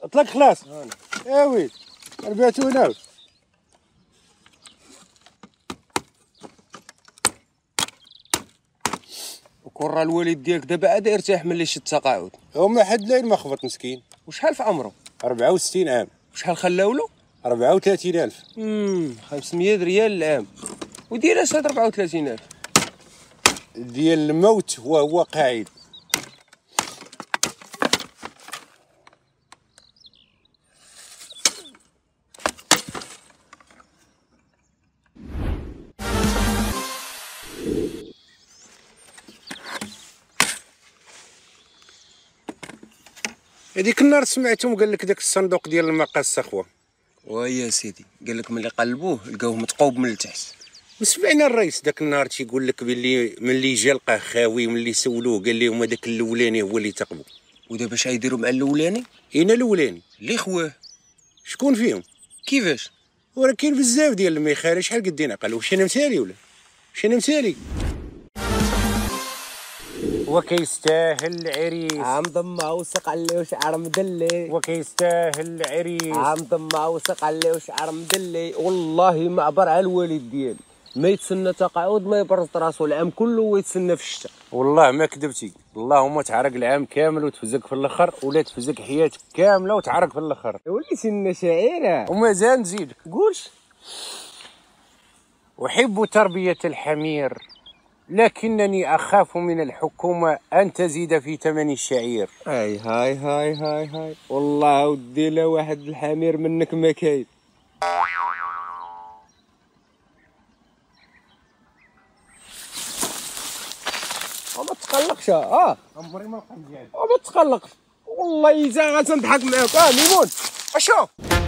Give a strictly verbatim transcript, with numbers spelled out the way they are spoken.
اطلق خلاص يا ويلي ربيعتو هنا. وكون راه الوالد ديالك دابا عاد يرتاح ملي شد التقاعد. هما حد الليل ما خبط مسكين. وشحال في عمره؟ أربعة وستين عام. وشحال خلاولو؟ أربعة وثلاثين ألف. امم خمسمية ريال العام. ودير اش هاد أربعة وثلاثين ألف؟ ديال الموت هو هو قاعد. هذيك النهار سمعتهم قال لك داك الصندوق ديال المقاس اخويا. ويا سيدي قال لك ملي قلبوه لقاوه متقوب من التحت. وسمعنا الرئيس داك النهار تيقول لك باللي ملي جا لقاه خاوي ملي سولوه قال لهم هذاك الاولاني هو اللي تقبو. ودابا اش غيديروا مع الاولاني؟ اين الاولاني؟ اللي خواه. شكون فيهم؟ كيفاش؟ وراه كاين بزاف ديال المخارج. شحال قدينا قال واش انا مثالي ولا واش انا مثالي؟ وكيستاهل العريس عام ضمه وسق عليه وشعر مدلي. وكيستاهل العريس عام ضمه وسق عليه وشعر مدلي. والله ما عبر على الوالد ديالي ما يتسنى تقاعد ما يبرز راسو العام كله ويتسنى في الشتاء. والله ما كذبتي. اللهم تعرق العام كامل وتفزك في الاخر ولا تفزك حياتك كامله وتعرق في الاخر. وليتي لنا شاعره. ومازال نزيدك. قولش. احب تربيه الحمير لكنني أخاف من الحكومة أن تزيد في ثمن الشعير. هاي هاي هاي هاي هاي والله ودي لا واحد الحمير منك ما كاين. وما تقلقش. اه عمري ما بقى مزيان. وما تقلقش والله إذا غتنضحك معاك. اه ميمون اشوف